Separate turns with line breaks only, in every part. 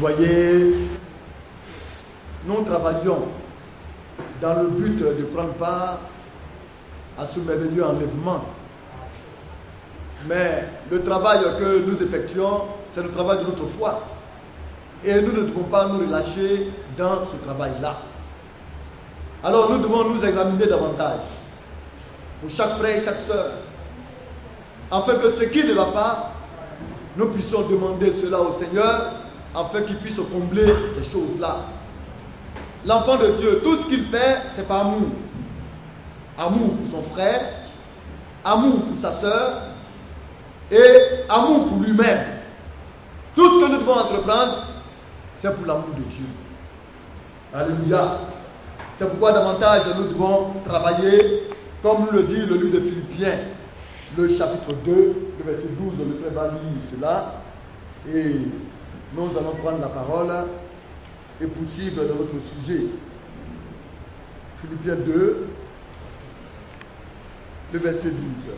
voyez, nous travaillions dans le but de prendre part à ce merveilleux enlèvement. Mais le travail que nous effectuons, c'est le travail de notre foi. Et nous ne devons pas nous relâcher dans ce travail-là. Alors nous devons nous examiner davantage, pour chaque frère et chaque sœur, afin que ce qui ne va pas, nous puissions demander cela au Seigneur, afin qu'il puisse combler ces choses-là. L'enfant de Dieu, tout ce qu'il fait, c'est par amour. Amour pour son frère, amour pour sa sœur, et amour pour lui-même. Tout ce que nous devons entreprendre, c'est pour l'amour de Dieu. Alléluia. C'est pourquoi davantage nous devons travailler, comme nous le dit le livre de Philippiens, le chapitre 2, le verset 12, le frère va lire cela. Et nous allons prendre la parole et poursuivre dans notre sujet. Philippiens 2, le verset 12.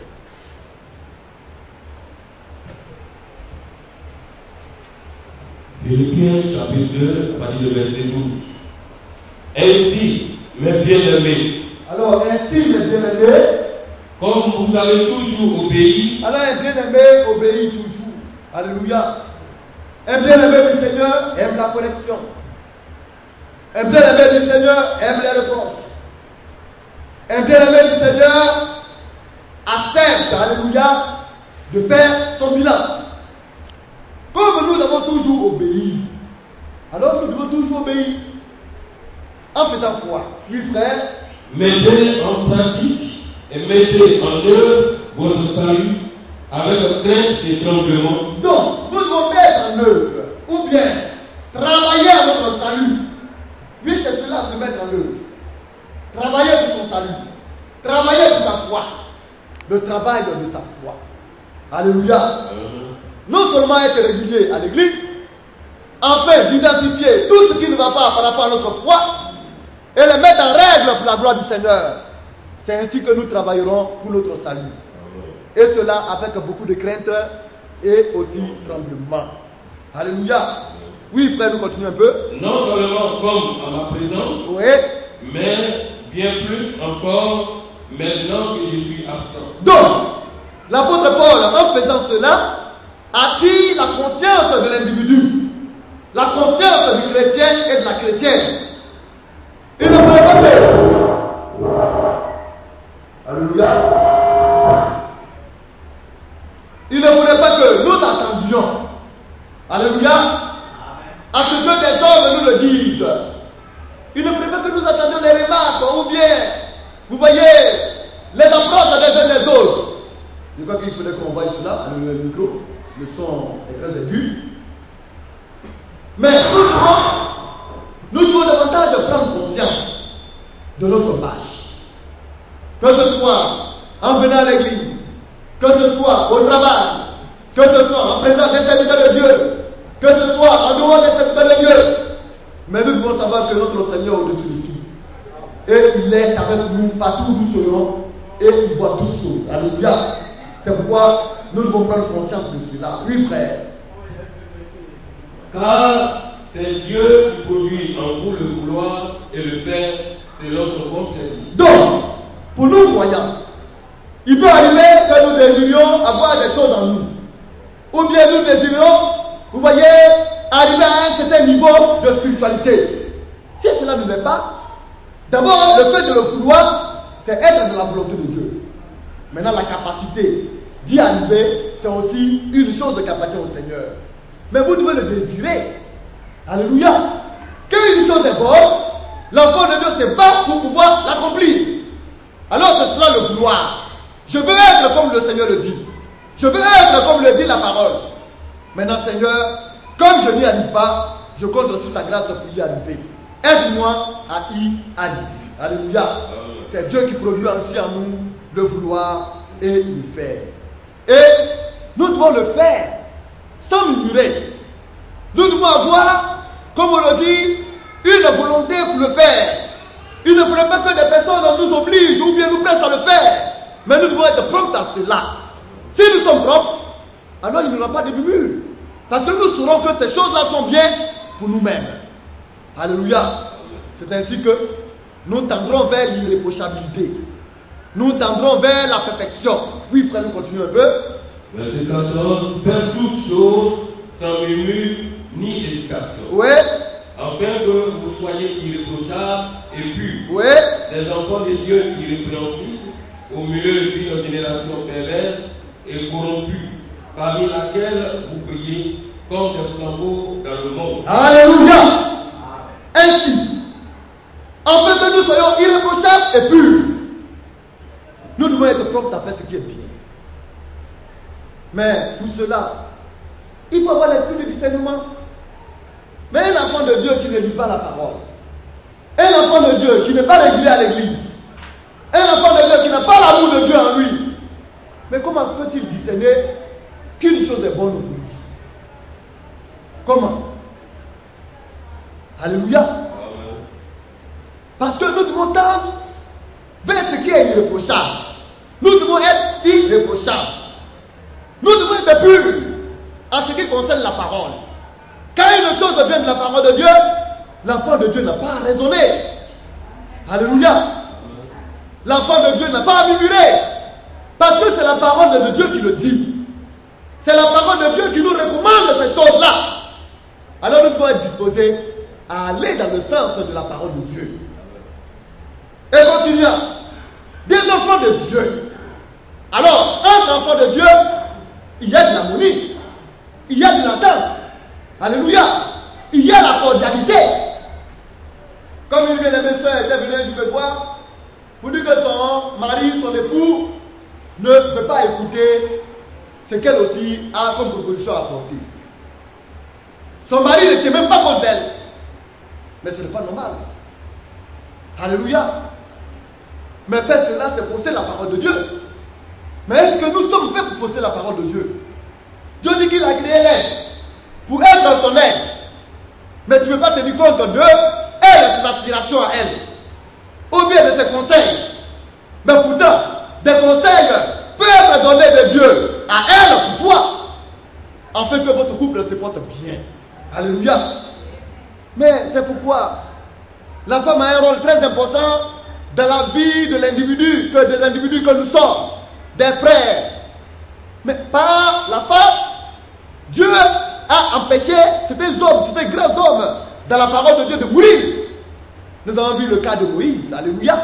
Philippiens chapitre 2, à partir du verset 12. Ainsi, mes bien-aimés.
Alors, ainsi, mes bien-aimés.
Comme vous avez toujours obéi.
Alors, un bien-aimé obéit toujours. Alléluia. Un bien-aimé du Seigneur aime la correction. Un bien-aimé du Seigneur aime les réponses. Un bien-aimé du Seigneur accepte, alléluia, de faire son bilan. Comme nous avons toujours obéi, alors nous devons toujours obéir. En faisant quoi? Oui, frère.
Mettez en pratique et mettez en œuvre votre salut avec crainte et tremblement.
Donc, nous devons mettre en œuvre, ou bien travailler à notre salut. Oui, c'est cela, se mettre en œuvre. Travailler pour son salut. Travailler pour sa foi. Le travail de sa foi. Alléluia. Non seulement être régulier à l'église, afin d'identifier tout ce qui ne va pas par rapport à notre foi et le mettre en règle pour la gloire du Seigneur. C'est ainsi que nous travaillerons pour notre salut. Et cela avec beaucoup de crainte et aussi tremblement. Alléluia. Oui, frère, nous continuons un peu.
Non seulement comme à ma présence,
oui,
mais bien plus encore maintenant que je suis absent.
Donc, l'apôtre Paul, en faisant cela, attire la conscience de l'individu, la conscience du chrétien et de la chrétienne. Il ne voulait pas que... Alléluia. Il ne voulait pas que nous attendions. Alléluia. À ce que des hommes nous le disent. Il ne voulait pas que nous attendions les remarques ou bien, vous voyez, les approches des uns des autres. Je crois qu'il faudrait qu'on voie cela. Le micro, le son est très aigu. Mais nous devons davantage prendre conscience de notre marche. Que ce soit en venant à l'église, que ce soit au travail, que ce soit en présence des serviteurs de Dieu, que ce soit en dehors des serviteurs de Dieu. Mais nous devons savoir que notre Seigneur est au-dessus de tout. Et il est avec nous partout où nous serons. Et il voit toutes choses. Alléluia. C'est pourquoi nous devons prendre conscience de cela. Oui, frère.
Car c'est Dieu qui produit en vous le vouloir et le faire selon son bon plaisir.
Donc, pour nous croyants, il peut arriver que nous désirions avoir des choses en nous. Ou bien nous désirions, vous voyez, arriver à un certain niveau de spiritualité. Si cela ne l'est pas, d'abord, le fait de le vouloir, c'est être de la volonté de Dieu. Maintenant, la capacité d'y arriver, c'est aussi une chose qui appartient au Seigneur. Mais vous devez le désirer. Alléluia. Quand une chose est bonne, l'enfant de Dieu se bat pour pouvoir l'accomplir. Alors c'est cela le vouloir. Je veux être comme le Seigneur le dit. Je veux être comme le dit la parole. Maintenant, Seigneur, comme je n'y arrive pas, je compte sur ta grâce pour y arriver. Aide-moi à y arriver. Alléluia. C'est Dieu qui produit aussi en nous le vouloir et le faire. Et nous devons le faire sans murmurer. Nous devons avoir, comme on le dit, une volonté pour le faire. Il ne faudrait pas que des personnes nous obligent ou bien nous pressent à le faire. Mais nous devons être prompts à cela. Si nous sommes prompts, alors il n'y aura pas de murmure. Parce que nous saurons que ces choses-là sont bien pour nous-mêmes. Alléluia. C'est ainsi que nous tendrons vers l'irréprochabilité. Nous tendrons vers la perfection. Oui, frère, nous continuons un peu.
Verset 14. Faire toutes choses sans murmure ni hésitation.
Oui.
Afin que vous soyez irréprochables et purs.
Oui.
Des enfants de Dieu irrépréhensibles, au milieu d'une génération perverse et corrompue, parmi laquelle vous brillez comme des flambeaux dans le monde.
Alléluia. Ainsi, afin que nous soyons irréprochables et purs, nous devons être prompts à faire ce qui est bien. Mais pour cela, il faut avoir l'esprit de discernement. Mais un enfant de Dieu qui ne lit pas la parole, un enfant de Dieu qui n'est pas régulier à l'église, un enfant de Dieu qui n'a pas l'amour de Dieu en lui, mais comment peut-il discerner qu'une chose est bonne pour lui? Comment? Alléluia. Parce que nous devons tendre vers ce qui est irréprochable. Nous devons être irréprochables. Nous devons être purs en ce qui concerne la parole. Quand une chose vient de la parole de Dieu, l'enfant de Dieu n'a pas à raisonner. Alléluia. L'enfant de Dieu n'a pas à murmurer. Parce que c'est la parole de Dieu qui le dit. C'est la parole de Dieu qui nous recommande ces choses-là. Alors nous devons être disposés à aller dans le sens de la parole de Dieu. Et continuons. Des enfants de Dieu. Alors, entre enfants de Dieu, il y a de l'harmonie. Il y a de l'entente. Alléluia. Il y a la cordialité. Comme une bien-aimée soeur était venue, je me voir, pour dire que son mari, son époux, ne peut pas écouter ce qu'elle aussi a comme proposition à apporter. Son mari ne tient même pas compte d'elle. Mais ce n'est pas normal. Alléluia. Mais faire cela, c'est fausser la parole de Dieu. Mais est-ce que nous sommes faits pour fausser la parole de Dieu? Dieu dit qu'il a créé l'être pour être dans ton être. Mais tu ne veux pas tenir compte de elle et ses aspirations à elle. Ou bien de ses conseils. Mais pourtant, des conseils peuvent être donnés de Dieu à elle pour toi. Afin que votre couple se porte bien. Alléluia. Mais c'est pourquoi la femme a un rôle très important dans la vie de l'individu, que des individus que nous sommes, des frères. Mais par la femme, Dieu a empêché ces hommes, ces grands hommes, dans la parole de Dieu de mourir. Nous avons vu le cas de Moïse, alléluia,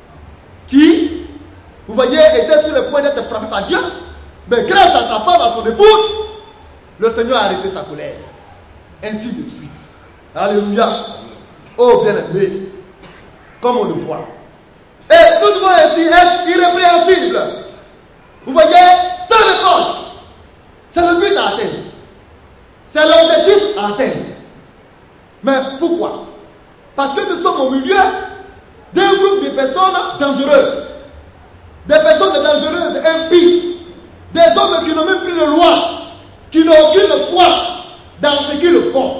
qui, vous voyez, était sur le point d'être frappé par Dieu, mais grâce à sa femme, à son épouse, le Seigneur a arrêté sa colère. Ainsi de suite. Alléluia. Oh bien-aimé, comme on le voit. Et nous devons ainsi être irrépréhensibles. Vous voyez, sans reproche. C'est le but à atteindre. C'est l'objectif à atteindre. Mais pourquoi? Parce que nous sommes au milieu d'un groupe de personnes dangereuses. Des personnes dangereuses, impies. Des hommes qui n'ont même plus de loi. Qui n'ont aucune foi dans ce qu'ils font.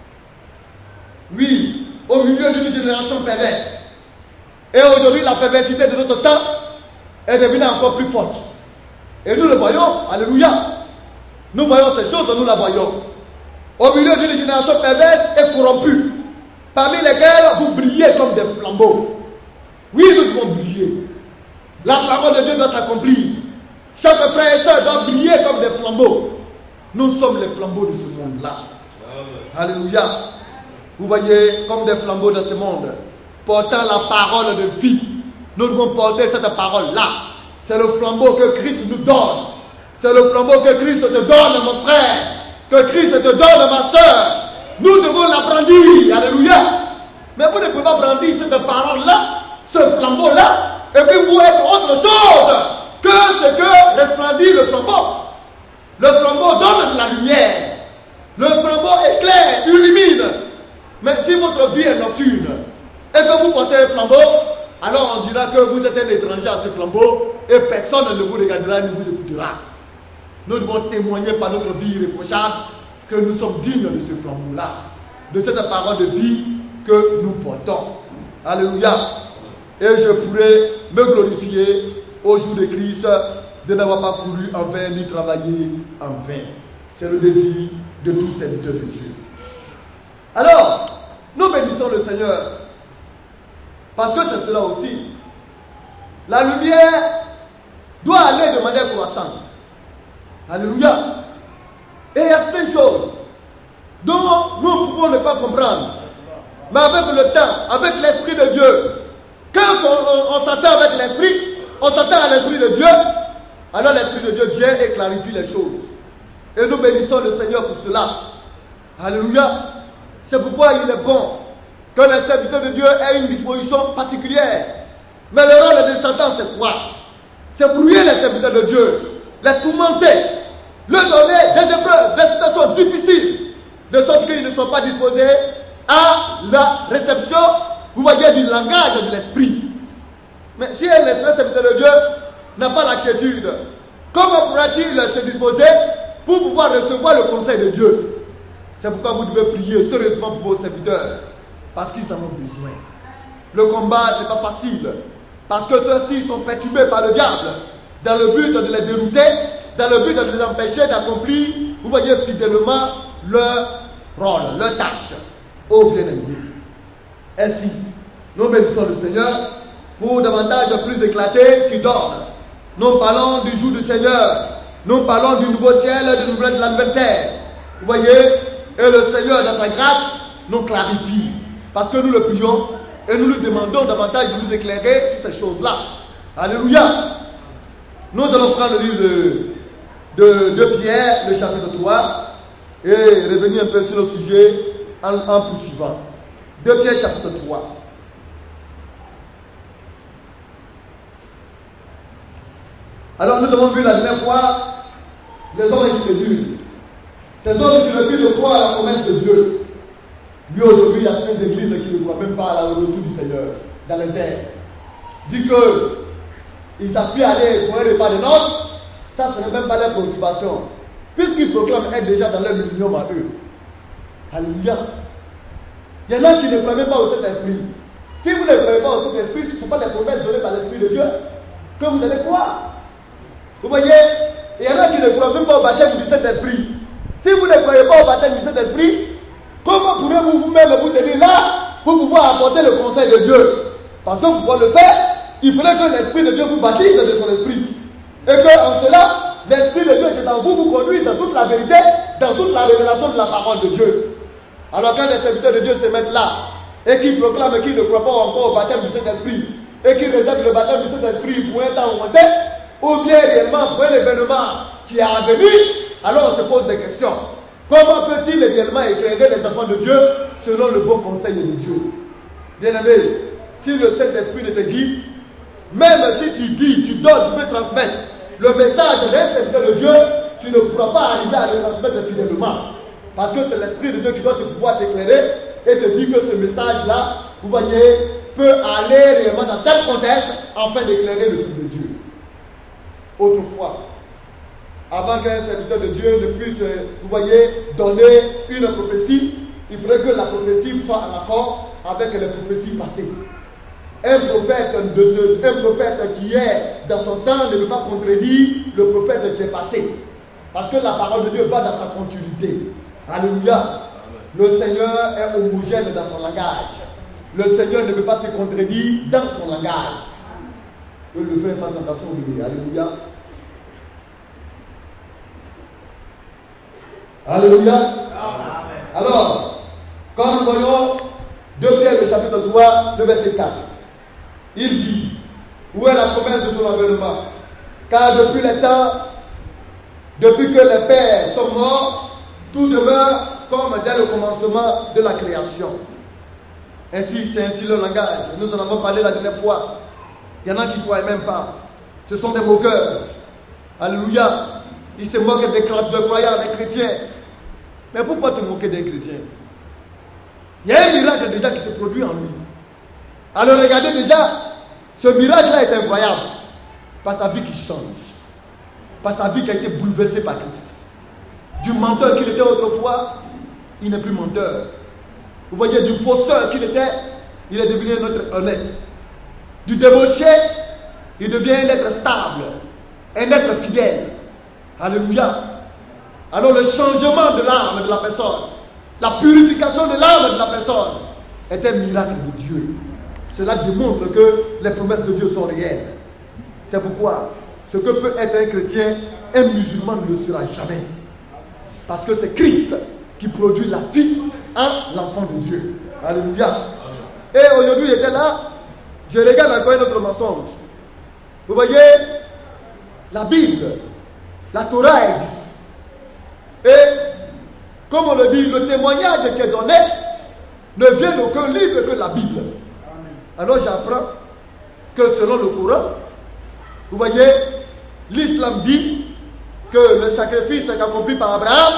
Oui, au milieu d'une génération perverse. Et aujourd'hui, la perversité de notre temps est devenue encore plus forte. Et nous le voyons, alléluia. Nous voyons ces choses, nous la voyons. Au milieu d'une génération perverse et corrompue, parmi lesquelles vous brillez comme des flambeaux. Oui, nous devons briller. La parole de Dieu doit s'accomplir. Chaque frère et soeur doit briller comme des flambeaux. Nous sommes les flambeaux de ce monde-là. Alléluia. Vous voyez, comme des flambeaux de ce monde, portant la parole de vie. Nous devons porter cette parole-là. C'est le flambeau que Christ nous donne. C'est le flambeau que Christ te donne, mon frère. Que Christ te donne, ma soeur. Nous devons la brandir. Alléluia. Mais vous ne pouvez pas brandir cette parole-là, ce flambeau-là, et puis vous être autre chose que ce que resplendit le flambeau. Le flambeau donne de la lumière. Le flambeau éclaire, illumine. Mais si votre vie est nocturne et que vous portez un flambeau, alors on dira que vous êtes un étranger à ce flambeau et personne ne vous regardera ni vous écoutera. Nous devons témoigner par notre vie irréprochable que nous sommes dignes de ce flambeau-là, de cette parole de vie que nous portons. Alléluia. Et je pourrais me glorifier au jour de Christ de n'avoir pas couru en vain ni travaillé en vain. C'est le désir de tous serviteurs de Dieu. Alors, nous bénissons le Seigneur. Parce que c'est cela aussi. La lumière doit aller de manière croissante. Alléluia. Et il y a certaines choses dont nous ne pouvons ne pas comprendre. Mais avec le temps, avec l'Esprit de Dieu, quand on s'attend avec l'Esprit, on s'attend à l'Esprit de Dieu, alors l'Esprit de Dieu vient et clarifie les choses. Et nous bénissons le Seigneur pour cela. Alléluia. C'est pourquoi il est bon que les serviteurs de Dieu aient une disposition particulière. Mais le rôle de Satan, c'est quoi? C'est brouiller les serviteurs de Dieu, les tourmenter, leur donner des épreuves, des situations difficiles, de sorte qu'ils ne sont pas disposés à la réception, vous voyez, du langage de l'esprit. Mais si un serviteur de Dieu n'a pas la quiétude, comment pourra-t-il se disposer pour pouvoir recevoir le conseil de Dieu? C'est pourquoi vous devez prier sérieusement pour vos serviteurs, parce qu'ils en ont besoin. Le combat n'est pas facile, parce que ceux-ci sont perturbés par le diable, dans le but de les dérouter, dans le but de les empêcher d'accomplir, vous voyez, fidèlement leur rôle, leur tâche. Ô bien-aimés, ainsi, nous bénissons le Seigneur pour davantage plus d'éclater qui dorment. Nous parlons du jour du Seigneur, nous parlons du nouveau ciel, de la nouvelle terre. Vous voyez, et le Seigneur, dans sa grâce, nous clarifie. Parce que nous le prions et nous lui demandons davantage de nous éclairer sur ces choses-là. Alléluia. Nous allons prendre le livre de Pierre, le chapitre 3, et revenir un peu sur le sujet en poursuivant. 2 Pierre, chapitre 3. Alors nous avons vu la dernière fois les hommes incrédules. Ces hommes qui refusent de croire à la promesse de Dieu. Lui aujourd'hui, il y a certaines églises qui ne croient même pas à la retour du Seigneur dans les airs. Dit qu'ils s'aspirent à aller pour un repas de noces, ça ce n'est même pas leur préoccupation. Puisqu'ils proclament être déjà dans leur millénium à eux. Alléluia. Il y en a qui ne croient même pas au Saint-Esprit. Si vous ne croyez pas au Saint-Esprit, ce ne sont pas les promesses données par l'Esprit de Dieu que vous allez croire. Vous voyez, il y en a qui ne croient même pas au baptême du Saint-Esprit. Si vous ne croyez pas au baptême du Saint-Esprit, comment pourrez-vous vous-même vous tenir là pour pouvoir apporter le conseil de Dieu? Parce que pour le faire, il faudrait que l'Esprit de Dieu vous baptise de son Esprit. Et qu'en cela, l'Esprit de Dieu qui est en vous conduise dans toute la vérité, dans toute la révélation de la parole de Dieu. Alors quand les serviteurs de Dieu se mettent là, et qu'ils proclament qu'ils ne croient pas encore au baptême du Saint-Esprit, et qu'ils réservent le baptême du Saint-Esprit pour un temps lointain, ou bien réellement pour un événement qui est à venir, alors on se pose des questions. Comment peut-il réellement éclairer les enfants de Dieu selon le bon conseil de Dieu? Bien-aimé, si le Saint-Esprit ne te guide, même si tu dis, tu donnes, tu peux transmettre le message d'un serviteur de Dieu, tu ne pourras pas arriver à le transmettre fidèlement. Parce que c'est l'Esprit de Dieu qui doit pouvoir t'éclairer et te dire que ce message-là, vous voyez, peut aller réellement dans tel contexte afin d'éclairer le peuple de Dieu. Autrefois, avant qu'un serviteur de Dieu ne puisse, vous voyez, donner une prophétie, il faudrait que la prophétie soit en accord avec les prophéties passées. Un prophète qui est dans son temps ne peut pas contredire le prophète qui est passé. Parce que la parole de Dieu va dans sa continuité. Alléluia. Le Seigneur est homogène dans son langage. Le Seigneur ne peut pas se contredire dans son langage. Que le frère fasse attention au bébé. Alléluia. Alléluia. Amen. Alors, quand nous voyons 2 Pierre, le chapitre 3, le verset 4, il dit, où est la promesse de son avènement? Car depuis les temps, depuis que les pères sont morts, tout demeure comme dès le commencement de la création. Ainsi, c'est ainsi le langage. Nous en avons parlé la dernière fois. Il y en a qui ne croient même pas. Ce sont des moqueurs. Alléluia. Ils se moquent des croyants, des chrétiens. Mais pourquoi te moquer des chrétiens? Il y a un miracle déjà qui se produit en lui. Alors regardez déjà, ce miracle-là est incroyable. Par sa vie qui change. Par sa vie qui a été bouleversée par Christ. Du menteur qu'il était autrefois, il n'est plus menteur. Vous voyez, du fausseur qu'il était, il est devenu un être honnête. Du débauché, il devient un être stable, un être fidèle. Alléluia. Alors le changement de l'âme de la personne, la purification de l'âme de la personne est un miracle de Dieu. Cela démontre que les promesses de Dieu sont réelles. C'est pourquoi ce que peut être un chrétien, un musulman ne le sera jamais. Parce que c'est Christ qui produit la vie en l'enfant de Dieu. Alléluia. Et aujourd'hui, j'étais là, je regarde encore un autre mensonge. Vous voyez, la Bible, la Torah existe. Et, comme on le dit, le témoignage qui est donné ne vient d'aucun livre que la Bible. Alors j'apprends que selon le Coran, vous voyez, l'islam dit que le sacrifice accompli par Abraham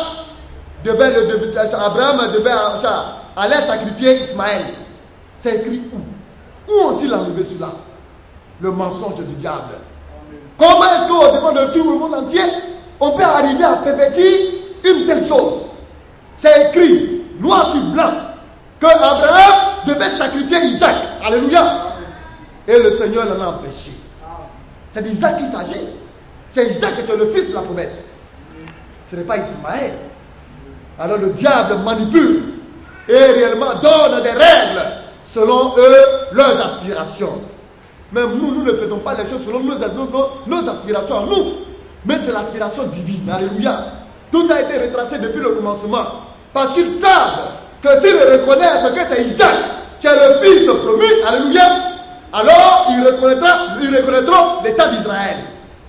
Abraham devait aller sacrifier Ismaël. C'est écrit où? Où ont-ils enlevé cela? Le mensonge du diable. Comment est-ce qu'au dépend de tout le monde entier, on peut arriver à pervertir une telle chose? C'est écrit, noir sur blanc, que Abraham devait sacrifier Isaac. Alléluia. Et le Seigneur l'en a empêché. C'est d'Isaac qu'il s'agit. C'est Isaac qui est le fils de la promesse. Ce n'est pas Ismaël. Alors le diable manipule et réellement donne des règles selon eux, leurs aspirations. Même nous ne faisons pas les choses selon nos aspirations à nous. Mais c'est l'aspiration divine. Alléluia. Tout a été retracé depuis le commencement. Parce qu'ils savent que s'ils reconnaissent que c'est Isaac qui est le fils promu, alléluia, alors ils reconnaîtront l'état d'Israël.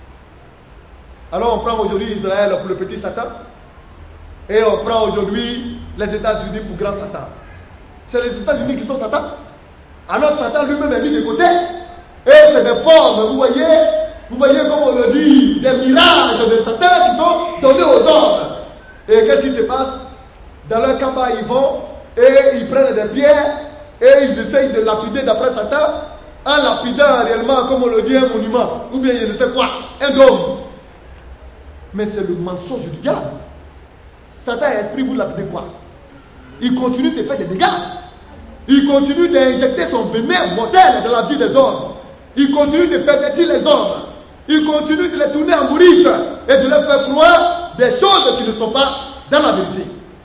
Alors on prend aujourd'hui Israël pour le petit Satan. Et on prend aujourd'hui les États-Unis pour grand Satan. C'est les États-Unis qui sont Satan. Alors Satan lui-même est mis de côté. Et c'est des formes, vous voyez comme on le dit, des mirages de Satan qui sont donnés aux hommes. Et qu'est-ce qui se passe? Dans leur combat, ils vont et ils prennent des pierres et ils essayent de lapider d'après Satan, en lapidant réellement, comme on le dit, un monument, ou bien je ne sais quoi, un dôme. Mais c'est le mensonge du diable. Satan est esprit, vous lapidez quoi? Il continue de faire des dégâts. Il continue d'injecter son venin mortel dans la vie des hommes. Il continue de pervertir les hommes. Il continue de les tourner en bourrique et de leur faire croire des choses qui ne sont pas dans la vérité.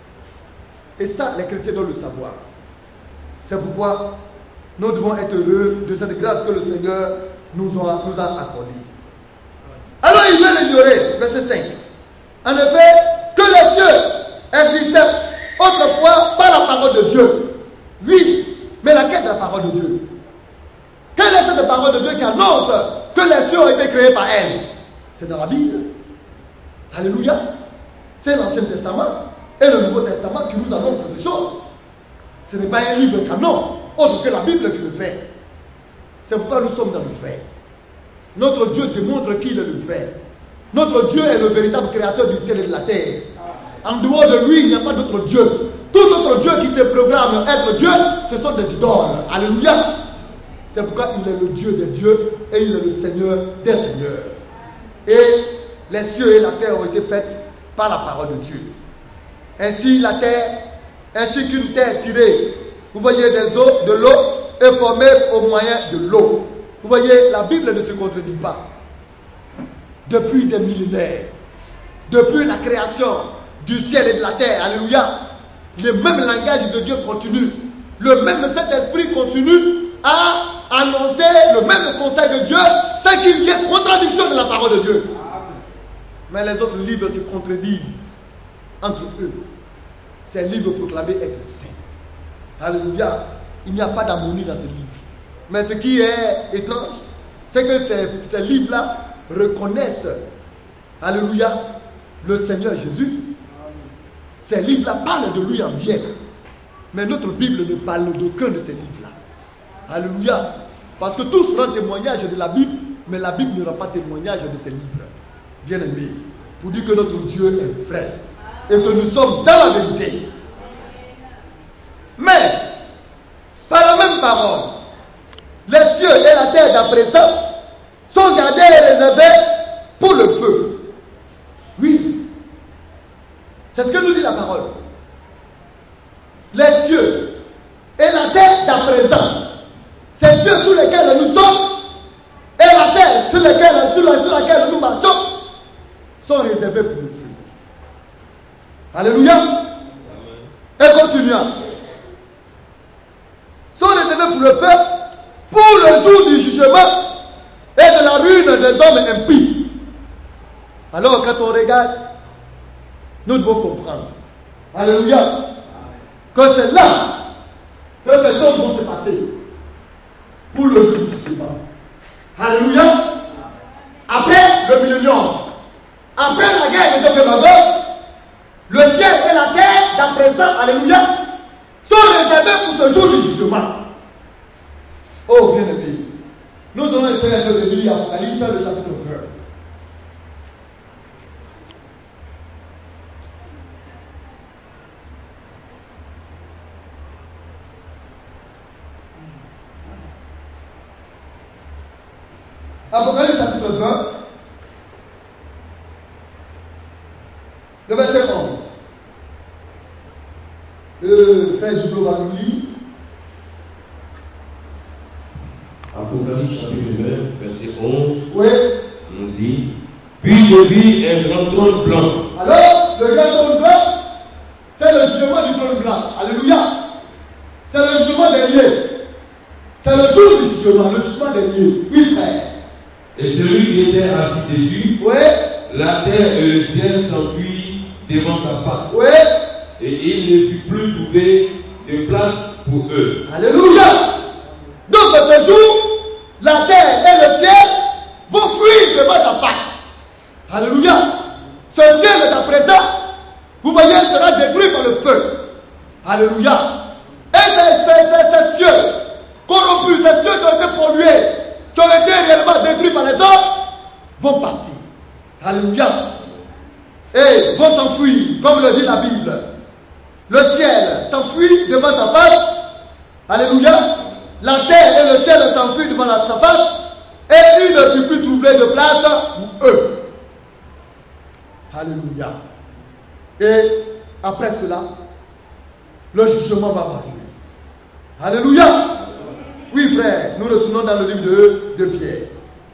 Et ça, les chrétiens doivent le savoir. C'est pourquoi nous devons être heureux de cette grâce que le Seigneur nous a accordée. Alors il veut l'ignorer, verset 5. En effet, que les cieux existaient autrefois par la parole de Dieu. Oui, mais laquelle est la parole de Dieu? Quelle est cette parole de Dieu qui annonce que les cieux ont été créés par elle? C'est dans la Bible. Alléluia. C'est l'Ancien Testament et le Nouveau Testament qui nous annonce ces choses. Ce n'est pas un livre canon, autre que la Bible qui le fait. C'est pourquoi nous sommes dans le vrai. Notre Dieu démontre qu'il est le vrai. Notre Dieu est le véritable créateur du ciel et de la terre. En dehors de lui, il n'y a pas d'autre Dieu. Tout autre Dieu qui se programme être Dieu, ce sont des idoles. Alléluia. C'est pourquoi il est le Dieu des dieux et il est le Seigneur des seigneurs. Et les cieux et la terre ont été faites par la parole de Dieu. Ainsi la terre, ainsi qu'une terre tirée, vous voyez, des eaux, de l'eau, est formée au moyen de l'eau. Vous voyez, la Bible ne se contredit pas. Depuis des millénaires, depuis la création du ciel et de la terre, alléluia, le même langage de Dieu continue. Le même Saint-Esprit continue à annoncer le même conseil de Dieu sans qu'il y ait contradiction de la parole de Dieu. Mais les autres livres se contredisent entre eux. Ces livres proclamés être saints. Alléluia. Il n'y a pas d'harmonie dans ces livres. Mais ce qui est étrange, c'est que ces livres-là reconnaissent, alléluia, le Seigneur Jésus. Ces livres-là parlent de lui en bien. Mais notre Bible ne parle d'aucun de ces livres-là. Alléluia. Parce que tous rendent témoignage de la Bible, mais la Bible ne rend pas témoignage de ces livres. Bien-aimés, pour dire que notre Dieu est vrai et que nous sommes dans la vérité. Mais, par la même parole, les cieux et la terre d'à présent sont gardés et réservés pour le feu. Oui, c'est ce que nous dit la parole. Les cieux et la terre d'à présent, ces cieux sous lesquels nous sommes et la terre sur laquelle nous marchons sont réservés pour le feu. Alléluia. Et continuant. Sont réservés pour le feu, pour le jour du jugement et de la ruine des hommes impies. Alors quand on regarde, nous devons comprendre. Alléluia. Que c'est là que ces choses vont se passer. Pour le jour du jugement. Alléluia. Après le millénium, après la guerre de Magog, le ciel et la terre d'à présent, alléluia, sont réservés pour ce jour du jugement. Oh bien aimé, nous allons essayer de lire Apocalypse, le chapitre 20. Apocalypse chapitre 20, le verset 11. Frère Dublo va nous lire.
Apocalypse chapitre 20, verset 11,
Oui.
nous dit: Puis je vis un grand trône blanc.
Alors, le grand trône blanc, c'est le jugement du trône blanc. Alléluia. C'est le jugement dernier. C'est le jour du jugement, le jugement dernier. Oui, frère.
Et celui qui était assis dessus,
Oui.
la terre et le ciel s'enfuient devant sa face.
Oui.
Et il ne fut plus trouvé de place pour eux.
Alléluia. Donc, ce jour, la terre et le ciel vont fuir devant sa face. Alléluia. Ce ciel est à présent, vous voyez, sera détruit par le feu. Alléluia. Et ces cieux corrompus, ces cieux qui ont été pollués, qui ont été réellement détruits par les hommes, vont passer. Alléluia. Et vont s'enfuir, comme le dit la Bible. Le ciel s'enfuit devant sa face. Alléluia. La terre et le ciel s'enfuient devant sa face. Et il ne fut plus trouvé de place pour eux. Alléluia. Et après cela, le jugement va avoir lieu. Alléluia. Oui, frère, nous retournons dans le livre de Pierre.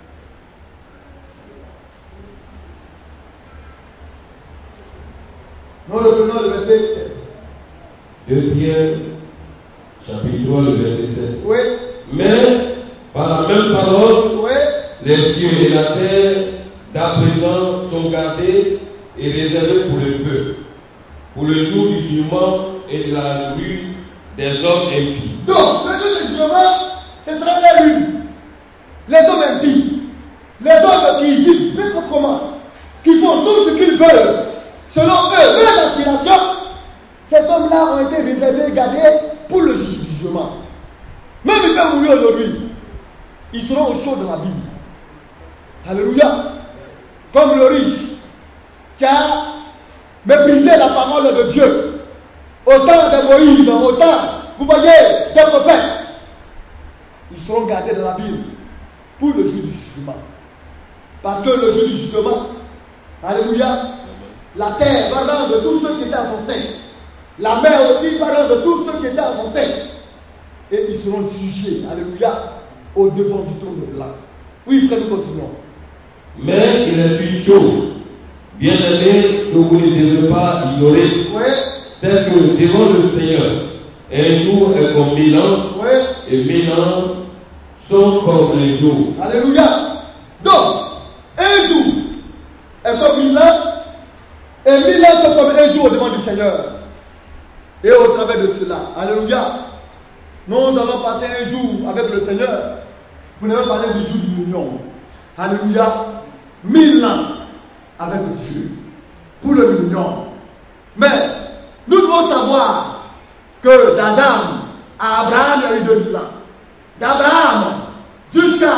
Nous retournons le verset 16.
De Pierre, chapitre 3, le verset 7.
Oui.
Mais, par la même parole,
Oui.
les cieux et la terre d'à présent sont gardés et réservés pour le feu, pour le jour du jugement et de la ruine des hommes impies.
Donc, le jour du jugement, ce sera la ruine. Les hommes impies, les hommes qui vivent n'importe comment, qui font tout ce qu'ils veulent, selon eux, leurs aspirations, ces hommes-là ont été réservés, gardés pour le jugement. Même ils peuvent mourir aujourd'hui, ils seront au chaud de la Bible. Alléluia. Comme le riche qui a méprisé la parole de Dieu au temps de Moïse, au temps, vous voyez, des prophètes. Ils seront gardés dans la Bible pour le jour du jugement. Parce que le jour du jugement, alléluia, la terre va rendre tous ceux qui étaient à son sein. La mer aussi va rendre tous ceux qui étaient à son sein. Et ils seront jugés, alléluia, au devant du trône blanc. Oui, frère, nous continuons.
Mais il est une chose, bien aimé, que vous ne devez pas ignorer.
Oui.
C'est que devant le Seigneur, un jour est comme 1000 ans,
Oui.
et 1000 ans sont comme un jour.
Alléluia. Donc, un jour est comme 1000 ans, et 1000 ans sont comme un jour devant le Seigneur. Et au travers de cela, alléluia, nous allons passer un jour avec le Seigneur. Vous n'avez parlé du jour du million. Alléluia. 1000 ans avec Dieu. Pour le million. Mais nous devons savoir que d'Adam à Abraham, il y a eu 2000 ans. D'Abraham jusqu'à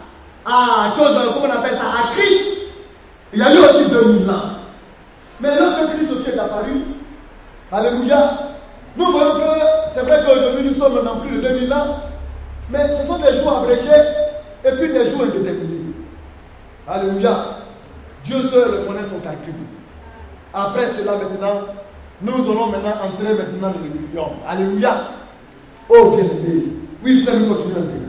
comment on appelle ça, à Christ, il y a eu aussi 2000 ans. Mais lorsque Christ aussi est apparu, alléluia, nous voyons que c'est vrai qu'aujourd'hui nous sommes dans plus de 2000 ans, mais ce sont des jours abrégés et puis des jours indéterminés. Alléluia. Dieu seul connaît son calcul. Après cela maintenant, nous allons maintenant entrer maintenant dans le million. Alléluia. Oh bien-aimé. Oui, frère, nous continuons un peu.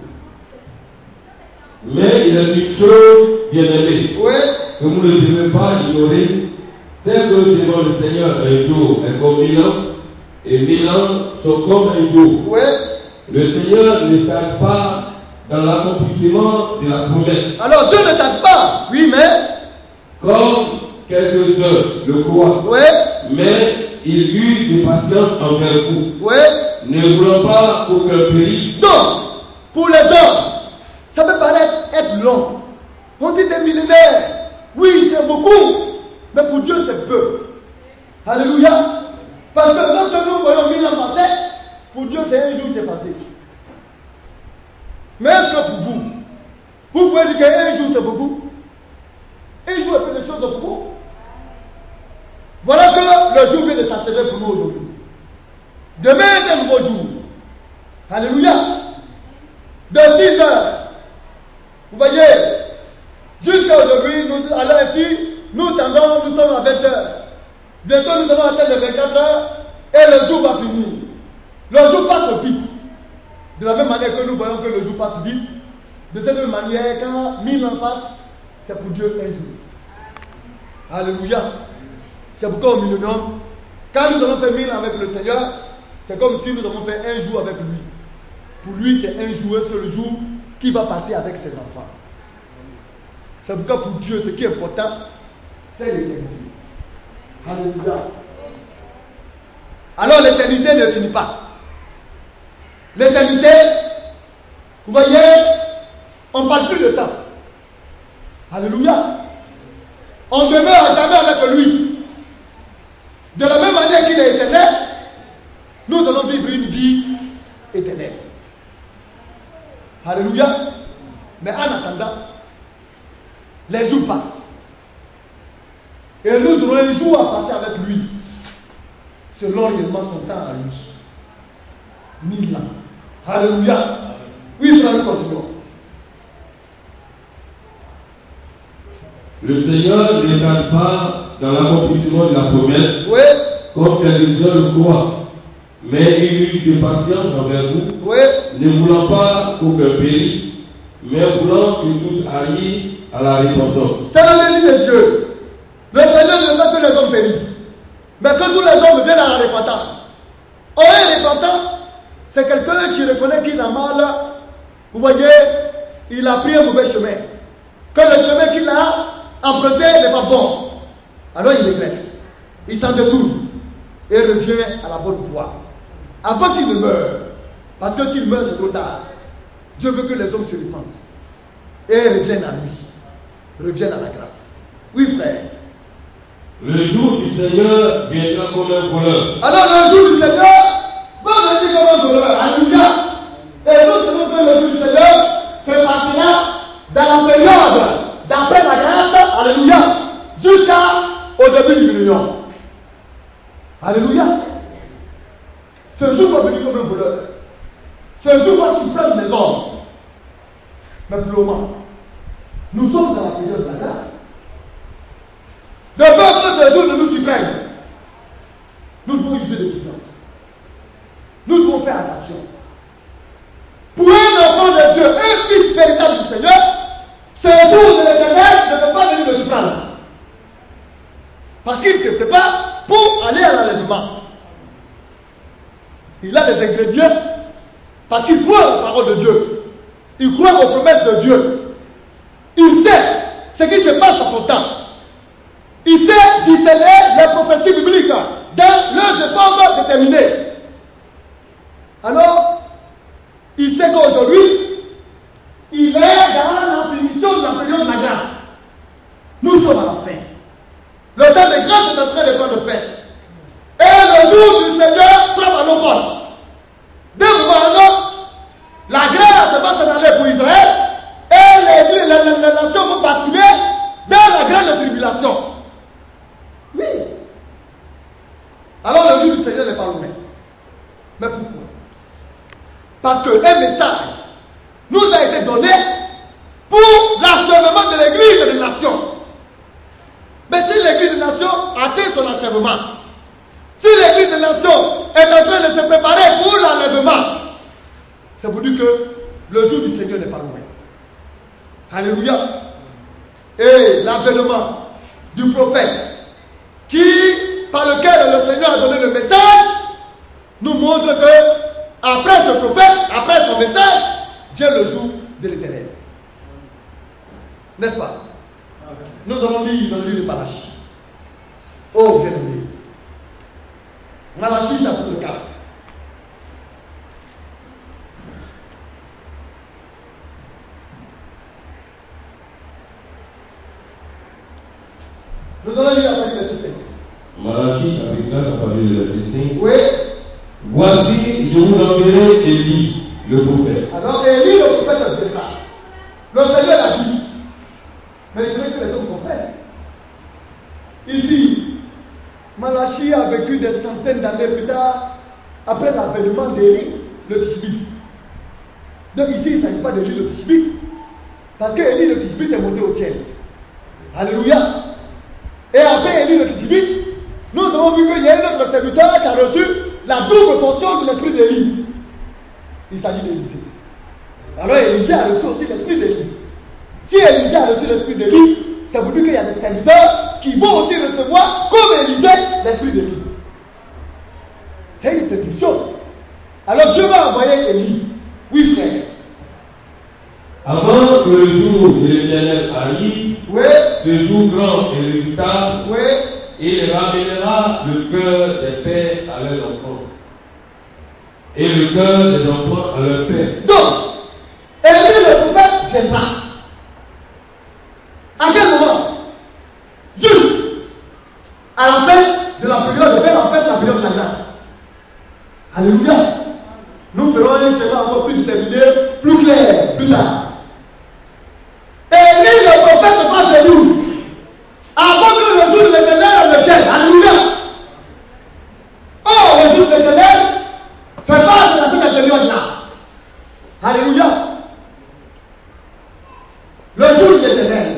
Mais il est une chose, bien-aimé,
Oui.
que vous ne devez pas ignorer, c'est que devant le Seigneur un jour est comme 1000 ans, et 1000 ans sont comme un jour.
Oui.
Le Seigneur ne tarde pas dans l'accomplissement de la promesse.
Alors Dieu ne tarde pas, oui, mais
comme quelques-uns le croient.
oui.
Mais il use de patience envers vous,
Oui.
ne voulant pas qu'aucun périsse.
Donc, pour les hommes, ça peut paraître être long. On dit des millénaires. Oui, c'est beaucoup. Mais pour Dieu, c'est peu. Alléluia. Parce que lorsque nous voyons 1000 ans passer, pour Dieu, c'est un jour qui est passé. Mais est-ce que pour vous, vous pouvez dire qu'un jour, c'est beaucoup? Un jour est fait des choses de beaucoup. Voilà que le jour vient de s'accélérer pour nous aujourd'hui. Demain est un nouveau jour. Alléluia. De 6 heures. Vous voyez, jusqu'à aujourd'hui, nous allons ici, nous tendons, nous sommes à 20 heures. Bientôt, nous allons atteindre les 24 heures et le jour va finir. Le jour passe vite. De la même manière que nous voyons que le jour passe vite, de cette même manière, quand 1000 ans passent, c'est pour Dieu un jour. Alléluia. C'est pourquoi au millénium, quand nous avons fait 1000 ans avec le Seigneur, c'est comme si nous avons fait un jour avec lui. Pour lui, c'est un jour, un seul jour qui va passer avec ses enfants. C'est pourquoi pour Dieu, ce qui est important, c'est l'éternité. Alléluia. Alors l'éternité ne finit pas. L'éternité, vous voyez, on ne parle plus de temps. Alléluia. On demeure à jamais avec lui. De la même manière qu'il est éternel, nous allons vivre une vie éternelle. Alléluia. Mais en attendant, les jours passent. Et nous aurons un jour à passer avec lui, selon réellement son temps à lui. 1000 ans. Alléluia. Oui, frère, nous continuons.
Le Seigneur ne tarde pas dans l'accomplissement de la promesse,
Oui.
comme quelques-uns le croient. Mais il use de patience envers vous,
Oui.
ne voulant pas qu'aucun périsse, mais voulant que tous aillent à la repentance.
C'est le désir de Dieu. Le Seigneur ne veut pas que les hommes périssent, mais que tous les hommes viennent à la repentance. Or, un repentant, c'est quelqu'un qui reconnaît qu'il a mal. Vous voyez, il a pris un mauvais chemin. Que le chemin qu'il a emprunté n'est pas bon. Alors il regrette. Il s'en détourne et revient à la bonne voie. Avant qu'il ne meure. Parce que s'il meurt, c'est trop tard. Dieu veut que les hommes se repentent et reviennent à lui. Reviennent à la grâce. Oui, frère.
Le jour du Seigneur viendra comme un voleur.
Alors le jour du Seigneur va venir comme un voleur. Alléluia. Et nous savons que le jour du Seigneur se passera dans la période d'après la grâce. Alléluia. Jusqu'au début du millénium. Alléluia. Ce jour va venir comme un voleur. Ce jour va surprendre les hommes. Mais pour le moment, nous sommes dans la période de la grâce. De peur que ce jour ne nous surprenne, nous devons user de prudence. Nous devons faire attention. Pour un enfant de Dieu, un fils véritable du Seigneur, ce jour de l'Éternel ne peut pas venir le surprendre. Parce qu'il se prépare pour aller à l'enlèvement. Il a les ingrédients parce qu'il croit aux paroles de Dieu. Il croit aux promesses de Dieu. Il sait ce qui se passe dans son temps. Il sait discerner les prophéties bibliques dans leurs époques déterminées. Alors, il sait qu'aujourd'hui, il est dans la finition de la période de la grâce. Nous sommes à la fin. Le temps de grâce est en train de prendre fin. Et le jour du Seigneur frappe à nos portes. Dès maintenant, la grâce va s'en aller pour Israël et les nations vont basculer dans la grande tribulation. Oui. Alors le jour du Seigneur n'est pas loin. Mais pourquoi? Parce qu'un message nous a été donné pour l'achèvement de l'église des nations. Mais si l'église des nations atteint son achèvement, si l'église des nations est en train de se préparer pour l'enlèvement, c'est pour dire que le jour du Seigneur n'est pas loin. Alléluia. Et l'avènement du prophète, par lequel le Seigneur a donné le message, montre que après ce prophète, après son message, vient le jour de l'Éternel. N'est-ce pas? Nous allons lire dans le livre de Malachie. Oh, bien-aimé. Malachie chapitre 4. Nous allons lire à partir du verset 5.
Malachie chapitre 4, à partir du verset 5.
Oui.
Voici, je vous enverrai Élie, le prophète.
Alors, Élie, le prophète, ne fait pas. Le Seigneur l'a dit. Mais il faudrait que les hommes comprennent. Ici, Malachie a vécu des centaines d'années plus tard, après l'avènement d'Élie, le Tishbite. Donc ici, il ne s'agit pas d'Élie le Tishbite. Parce que Élie le Tishbite est monté au ciel. Alléluia. Et après Élie le Tishbite, nous avons vu qu'il y a un autre serviteur qui a reçu la double portion de l'esprit d'Élie. Il s'agit d'Élisée. Alors Élisée a reçu aussi l'esprit d'Élie. Si Élisée a reçu l'esprit d'Élie, ça veut dire qu'il y a des serviteurs qui vont aussi recevoir, comme Élisée, l'esprit d'Élie. C'est une prédiction. Alors Dieu va envoyer Élie. Oui, frère.
Avant que le jour de l'Éternel arrive,
Oui.
ce jour grand et redoutable,
Oui.
il ramènera le cœur des pères à leurs enfants, et le cœur des enfants à leurs pères.
Donc, Élie le prophète viendra. À quel moment? Juste à la fin de la période, vers la fin de la période de la grâce. Alléluia. Nous ferons un schéma encore plus déterminé, plus clair, plus tard. Élie le prophète va venir avant que le jour de l'Éternel ne vienne. Alléluia. Oh, le jour de l'Éternel se passe dans cette période-là. Alléluia. Le jour de l'Éternel.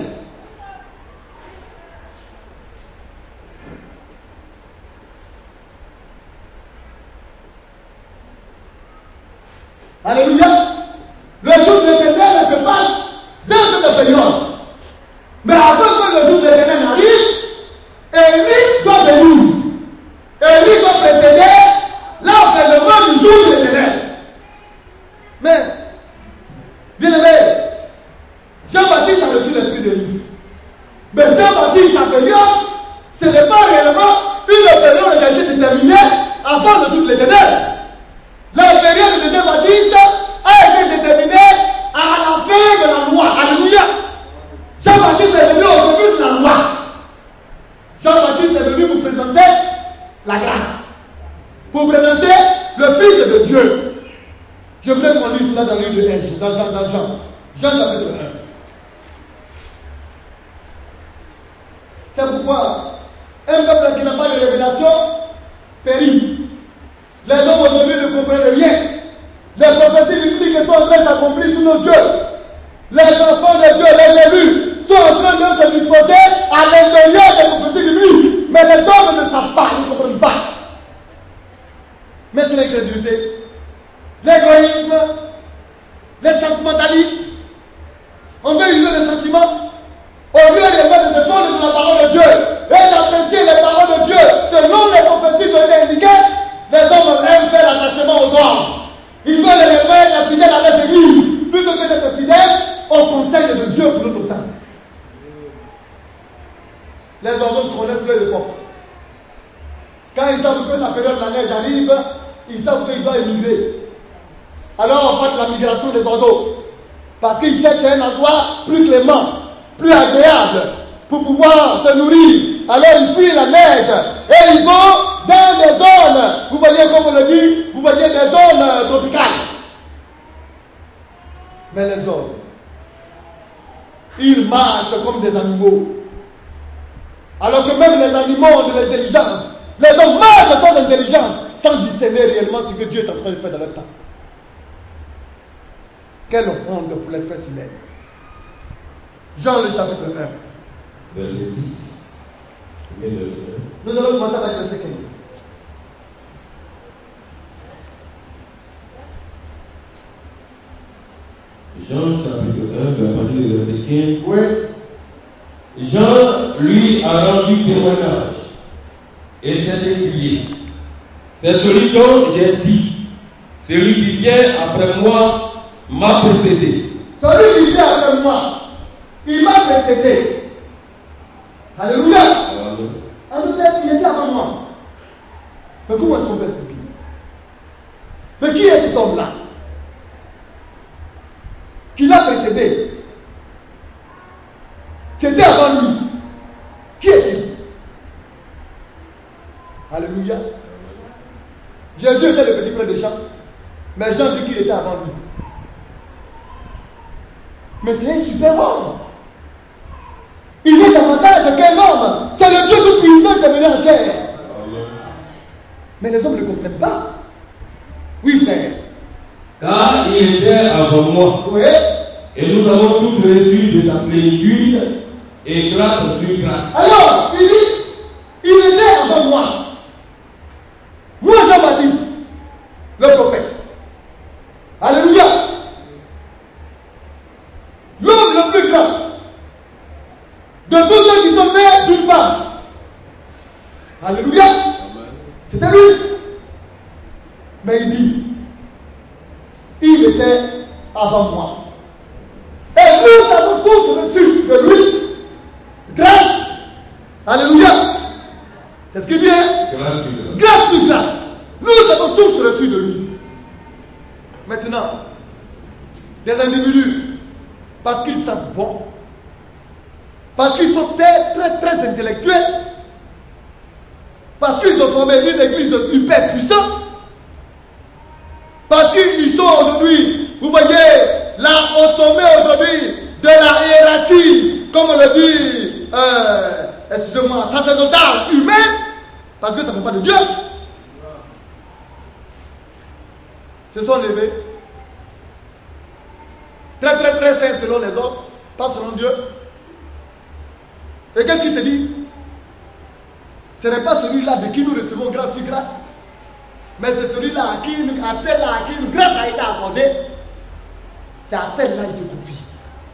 Alléluia. Le jour de l'Éternel se passe dans cette période. Mais avant que le jour de l'Éternel arrive, Élie doit venir. Élie doit précéder l'avènement du jour de l'Éternel. Mais, bien aimé, Jean-Baptiste a reçu l'esprit d'Élie. Mais Jean-Baptiste, sa période, ce n'est pas réellement une période qui a été déterminée avant le jour de l'Éternel. La période de Jean-Baptiste a été déterminée à la fin de la loi. Alléluia. Jean-Baptiste est venu au début de la loi. Jean-Baptiste est venu pour présenter la grâce. Pour présenter le Fils de Dieu. Je voudrais qu'on lise cela dans le livre de Ève, dans Jean. Jean chapitre 1. C'est pourquoi un peuple qui n'a pas de révélation périt. Les hommes aujourd'hui ne comprennent rien. Les prophéties bibliques sont en train de s'accomplir sous nos yeux. Les enfants de Dieu, les élus, sont en train de se disposer à l'intérieur des prophéties bibliques. Mais les hommes ne savent pas, ils ne comprennent pas. Mais c'est l'incrédulité, l'égoïsme, les sentimentalismes. On veut user les sentiments au lieu de mettre des fonds de la parole de Dieu et d'apprécier les paroles de Dieu selon les prophéties qui ont été indiquées. Les hommes aiment faire l'attachement aux hommes. Ils veulent les mettre fidèles à les églises plutôt que d'être fidèles au conseil de Dieu pour notre temps. Les oiseaux se connaissent leur époque. Quand ils savent que la période de la neige arrive, ils savent qu'ils doivent émigrer. Alors on fait la migration des oiseaux. Parce qu'ils cherchent un endroit plus clément, plus agréable, pour pouvoir se nourrir. Alors ils fuient la neige et ils vont dans des zones, vous voyez comme on le dit, vous voyez des zones tropicales. Mais les hommes, ils marchent comme des animaux. Alors que même les animaux ont de l'intelligence. Les hommes marchent sans intelligence, sans discerner réellement ce que Dieu est en train de faire dans leur temps. Quelle honte pour l'espèce humaine. Jean le chapitre 1.
Verset 6.
Nous allons commencer avec le verset 15.
Jean chapitre 1, à partir du verset 15.
Oui.
Jean, lui, a rendu témoignage et s'est écrié. C'est celui dont j'ai dit, celui qui vient après moi m'a précédé.
Celui qui vient après moi, il m'a précédé. Alléluia. En tout cas, il était avant moi. Mais comment est-ce qu'on peut expliquer? Mais qui est cet homme-là qui l'a précédé? C'était avant lui. Qui est-il? Alléluia. Jésus était le petit frère de Jean, mais Jean dit qu'il était avant lui. Mais c'est un super homme. Il est davantage qu'un homme. C'est le Dieu tout-puissant qui est venu en chair. Mais les hommes ne comprennent pas. Oui, frère.
Car il était avant moi.
Oui.
Et nous avons tous reçu de sa plénitude et grâce sur grâce.
Alors, il dit, il était avant moi. Moi, Jean-Baptiste, le prophète. Alléluia. L'homme le plus grand de tous ceux qui sont nés d'une femme. Alléluia. C'était lui. Mais il dit, il était avant moi. Et nous avons tous reçu de lui grâce. Alléluia. C'est ce qu'il dit.
Grâce sur grâce.
Grâce sur grâce. Nous avons tous reçu de lui. Maintenant, des individus, parce qu'ils sentent bon, parce qu'ils sont très intellectuels, parce qu'ils ont formé une église hyper puissante, parce qu'ils sont aujourd'hui, vous voyez, là au sommet aujourd'hui de la hiérarchie, comme on le dit, excusez-moi, sacerdotale humaine, parce que ça ne vient pas de Dieu. Se sont levés, très saints selon les hommes, pas selon Dieu. Et qu'est-ce qu'ils se disent? Ce n'est pas celui-là de qui nous recevons grâce sur grâce, mais c'est celui-là à celle-là à qui une grâce a été accordée. C'est à celle-là qu'il se confie.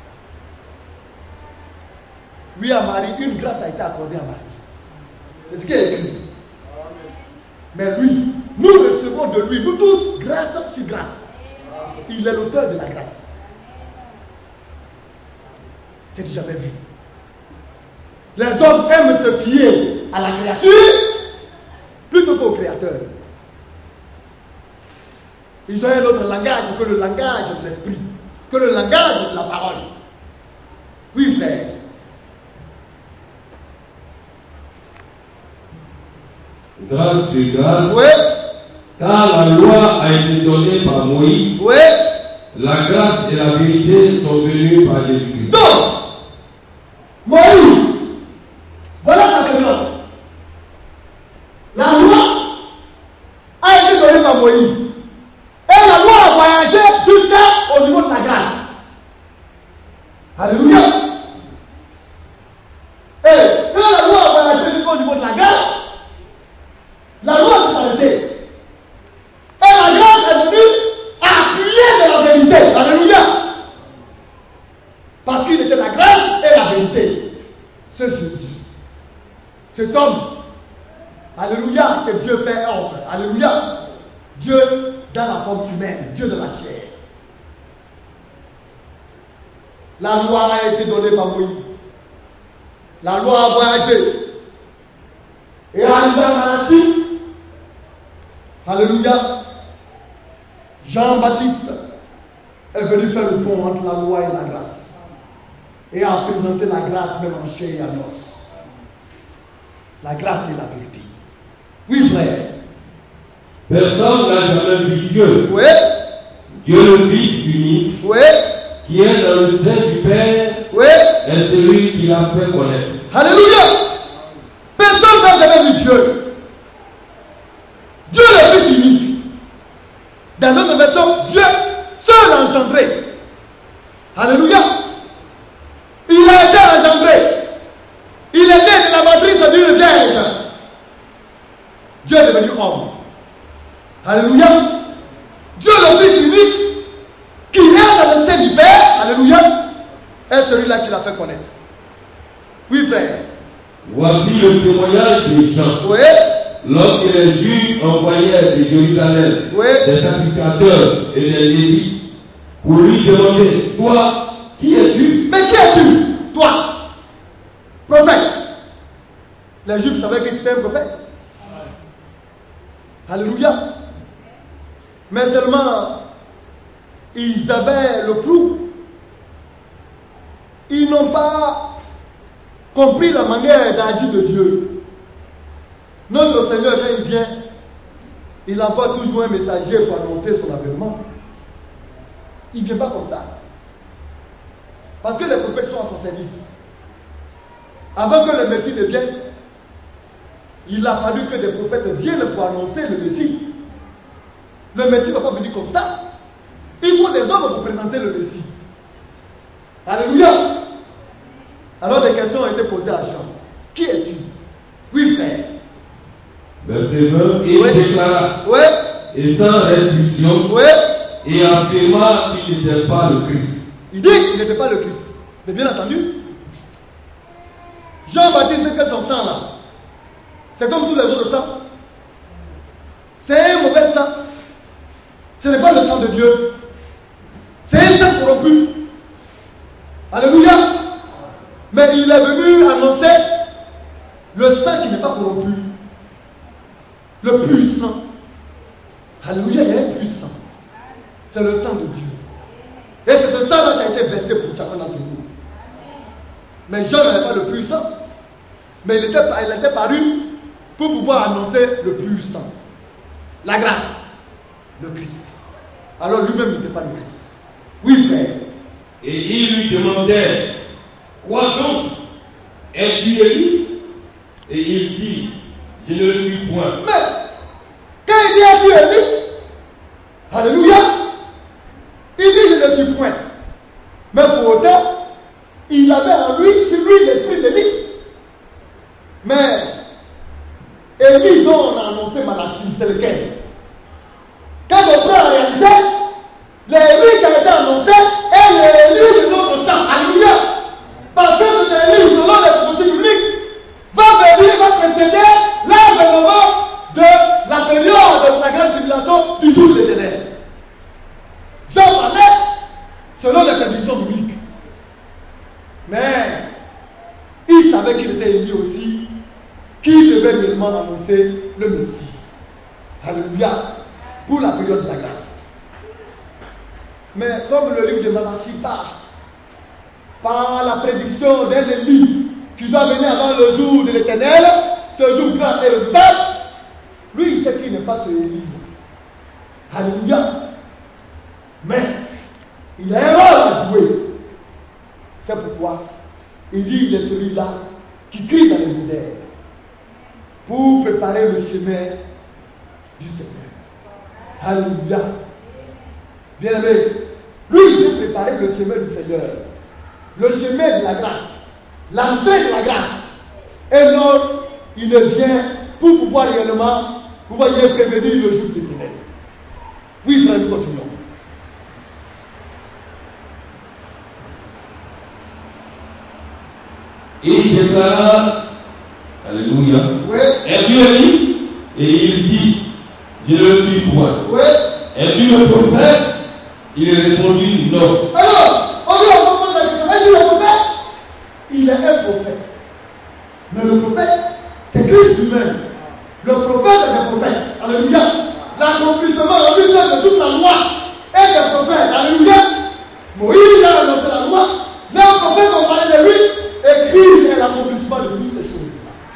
Oui, à Marie, une grâce a été accordée à Marie. C'est ce qui est écrit. Mais lui, nous recevons de lui, nous tous, grâce sur grâce. Il est l'auteur de la grâce. C'est du jamais vu. Les hommes aiment se fier à la créature plutôt qu'au créateur. Ils ont un autre langage que le langage de l'esprit, que le langage de la parole. Oui, frère.
Grâce sur grâce.
Oui.
Car la loi a été donnée par Moïse.
Oui.
La grâce et la vérité sont venues par Jésus-Christ.
Donc, Moïse, voilà sa période. La loi a été donnée par Moïse. Et la loi a voyagé jusqu'au niveau de la grâce. Alléluia. Et quand la loi a voyagé jusqu'au niveau de la grâce, la loi s'est arrêtée. Et la grâce est venue appuyer de la vérité. Alléluia. Parce qu'il était la grâce et la vérité. C'est Jésus. Cet homme. Alléluia. Que Dieu fait homme. Alléluia. Dieu dans la forme humaine. Dieu de la chair. La loi a été donnée par Moïse. La loi a voyagé. Et arrivé à Malachie. Alléluia. Jean-Baptiste est venu faire le pont entre la loi et la grâce. Et a présenté la grâce même en chair et en os. La grâce et la vérité. Oui, frère.
Personne n'a jamais vu Dieu.
Oui.
Dieu le Fils unique.
Oui.
Qui est dans le sein du Père.
Oui.
Est celui qui l'a fait connaître.
Alléluia. Personne n'a jamais vu Dieu. Dieu le Fils unique. Dans notre version, Dieu seul engendré. Alléluia. Il a été engendré. Il est né de la matrice d'une vierge. Dieu est devenu homme. Alléluia. Dieu le Fils unique qui est dans le sein du Père. Alléluia. Est celui-là qui l'a fait connaître. Oui, frère.
Voici le témoignage des gens.
Oui.
lorsque les Juifs envoyèrent de Jérusalem des sacrificateurs et des Lévites pour lui demander, toi, qui es-tu?
Mais qui es-tu? Toi, prophète. Les Juifs savaient que c'était un prophète. Alléluia. Mais seulement, ils avaient le flou. Ils n'ont pas compris la manière d'agir de Dieu. Notre Seigneur, quand il vient, il envoie toujours un messager pour annoncer son avènement. Il ne vient pas comme ça. Parce que les prophètes sont à son service. Avant que le Messie ne vienne, il a fallu que des prophètes viennent pour annoncer le Messie. Le Messie ne va pas venir comme ça. Il faut des hommes pour présenter le Messie. Alléluia. Alors des questions ont été posées à Jean. Qui es-tu? Oui, frère.
Verset 20, il déclara, et sans restriction, et affirma qu'il n'était pas le Christ.
Il dit qu'il n'était pas le Christ. Mais bien entendu, Jean-Baptiste, que son sang là, c'est comme tous les autres sangs. C'est un mauvais sang. Ce n'est pas le sang de Dieu. C'est un sang corrompu. Alléluia. Mais il est venu annoncer le sang qui n'est pas corrompu. Le puissant. Alléluia, il est puissant. C'est le sang de Dieu. Et c'est ce sang-là qui a été versé pour chacun d'entre nous. Mais Jean n'avait pas le puissant. Mais il était paru pour pouvoir annoncer le puissant. La grâce. Le Christ. Alors lui-même n'était pas le Christ. Oui, frère.
Et il lui demandait, quoi donc? Es-tu Élie? Et il dit, je ne le suis point.
Mais, quand il dit es-tu Élie? Alléluia. Il dit je ne le suis point. Mais pour autant, il avait en lui, sur lui, l'esprit d'Élie. Mais, Élie dont on a annoncé Malachie, c'est lequel? Quand on prend en réalité, l'Élie qui a été annoncé est l'Élie de notre temps. Alléluia. Parce que cet Élie, selon les prophéties bibliques, va venir, va précéder l'avènement de la période de la grande tribulation du jour de l'Éternel. Jean parlait selon les prédictions bibliques. Mais il savait qu'il était Élie aussi, qui devait réellement annoncer le Messie. Alléluia. Pour la période de la grâce. Mais comme le livre de Malachie passe par la prédiction d'un Élie qui doit venir avant le jour de l'Éternel, ce jour grand et redoutable, lui il sait qu'il n'est pas ce Élie. Alléluia. Mais il a un rôle à jouer. C'est pourquoi il dit il est celui-là qui crie dans le désert pour préparer le chemin du Seigneur. Alléluia. Bien-aimé, lui, il veut préparer le chemin du Seigneur. Le chemin de la grâce. L'entrée de la grâce. Et non, il ne vient pour pouvoir réellement, vous voyez, prévenir le jour de l'Éternel. Oui, frère, nous continuons.
Il déclara, alléluia, es-tu Élie? Et il dit, je ne le suis point. Es-tu le prophète? Il répondit non.
Alors, on lui a posé la question, est-ce le prophète? Il est un prophète. Mais le prophète, c'est Christ lui-même. Le prophète est un prophète. Alléluia. L'accomplissement, la mission de toute la loi est un prophète. Alléluia. Moïse a annoncé la loi. Les prophètes ont parlé de lui. Et Christ est l'accomplissement de toutes ces choses.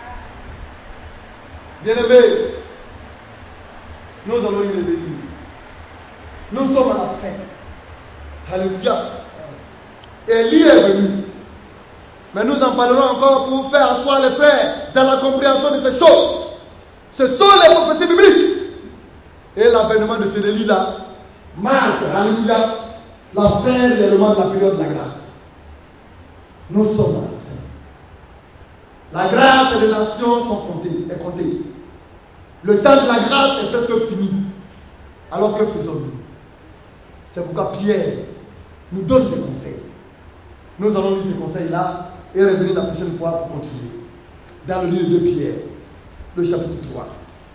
Bien-aimés, nous allons y revenir. Nous sommes à la fin. Alléluia. Élie est venu. Mais nous en parlerons encore pour faire asseoir les frères dans la compréhension de ces choses. Ce sont les prophéties bibliques. Et l'avènement de cet Élie-là marque, alléluia, la fin réellement de la période de la grâce. Nous sommes à la fin. La grâce et les nations sont comptées. Le temps de la grâce est presque fini. Alors que faisons-nous? C'est pourquoi Pierre nous donne des conseils. Nous allons lire ces conseils-là et revenir la prochaine fois pour continuer. Dans le livre de Pierre, le chapitre 3.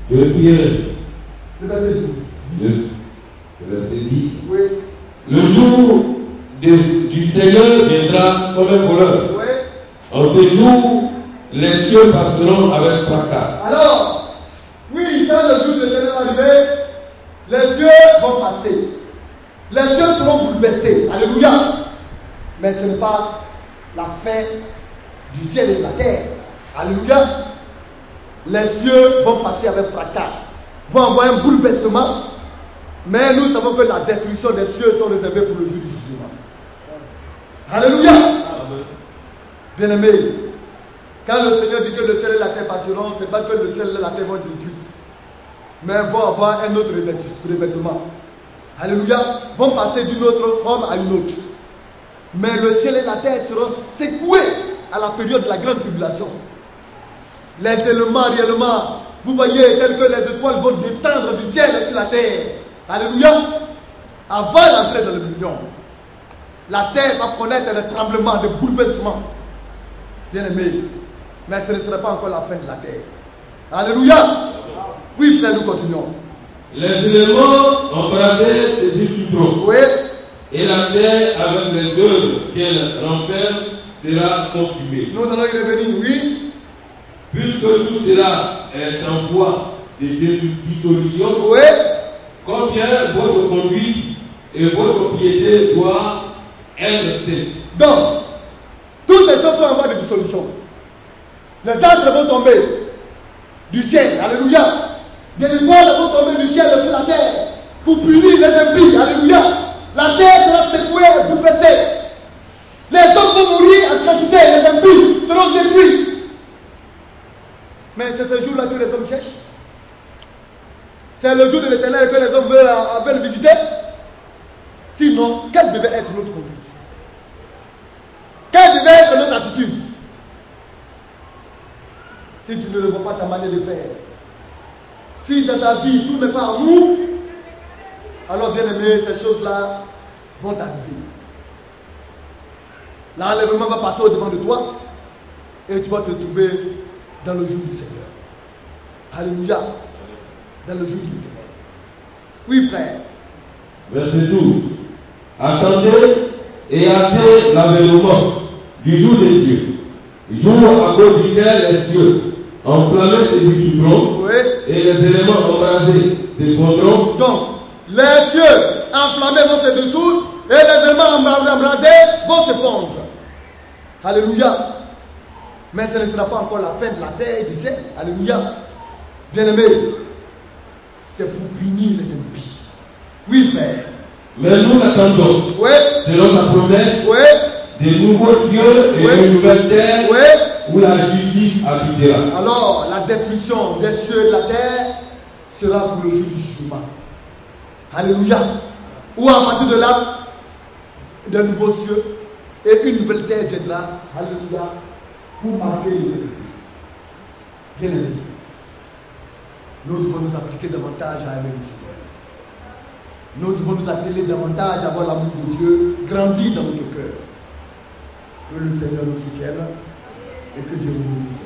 2 Pierre.
Le verset 10.
Le verset 10.
Oui.
Le jour du Seigneur viendra comme un voleur.
Oui.
En ce jour, les cieux passeront avec fracas.
Alors, oui, quand le jour du Seigneur va arriver, les cieux vont passer. Les cieux seront bouleversés. Alléluia. Mais ce n'est pas la fin du ciel et de la terre. Alléluia. Les cieux vont passer avec fracas, vont avoir un bouleversement. Mais nous savons que la destruction des cieux sont réservées pour le jour du jugement. Alléluia. Bien-aimé, quand le Seigneur dit que le ciel et la terre passeront, ce n'est pas que le ciel et la terre vont être détruites, mais vont avoir un autre revêtement. Alléluia. Vont passer d'une autre forme à une autre. Mais le ciel et la terre seront secoués à la période de la grande tribulation. Les éléments réellement, vous voyez, tels que les étoiles vont descendre du ciel sur la terre. Alléluia. Avant l'entrée dans le million, la terre va connaître des tremblements, des bouleversements. Bien-aimés, mais ce ne sera pas encore la fin de la terre. Alléluia. Oui, frère, nous continuons.
Les éléments embrasés se dissiperont.
Oui.
Et la terre, avec les œuvres qu'elle renferme, sera consumée.
Nous allons y revenir, oui.
Puisque tout cela est en voie de dissolution,
oui.
Combien votre conduite et votre piété doivent être saintes.
Donc, toutes ces choses sont en voie de dissolution. Les astres vont tomber du ciel. Alléluia. Des étoiles vont tomber du ciel sur la terre pour punir les impies. Alléluia. La terre sera secouée, bouleversée. Les hommes vont mourir en quantité. Les impies seront détruits. Mais c'est ce jour-là que les hommes cherchent. C'est le jour de l'Éternel que les hommes veulent visiter. Sinon, quelle devait être notre conduite? Quelle devait être notre attitude? Si tu ne revois pas ta manière de faire, si dans ta vie tout n'est pas en nous, alors bien aimé, ces choses-là vont arriver. L'enlèvement va passer au-devant de toi et tu vas te trouver dans le jour du Seigneur. Alléluia. Dans le jour du Seigneur. Oui, frère.
Verset 12. Attendez et hâtez l'avènement du jour des cieux, jour à cause duquel les cieux enflammés se dissiperont, oui, et les éléments embrasés s'effondreront.
Donc, les cieux enflammés vont se dissoudre et les éléments embrasés vont se fondre. Alléluia. Mais ce ne sera pas encore la fin de la terre et du ciel. Alléluia. Bien-aimé, c'est pour punir les impies. Oui, frère.
Mais nous attendons, oui, selon ta promesse, oui, des nouveaux cieux et oui, une nouvelle terre, oui, où la justice habitera.
Alors, la destruction des cieux et de la terre sera pour le jour du jugement. Alléluia. Ou à partir de là, de nouveaux cieux et une nouvelle terre viendra. Alléluia. Pour marquer l'éternité. Bien aimé, nous devons nous appliquer davantage à aimer le Seigneur. Nous devons nous atteler davantage à avoir l'amour de Dieu grandir dans notre cœur. Que le Seigneur nous soutienne et que Dieu nous bénisse.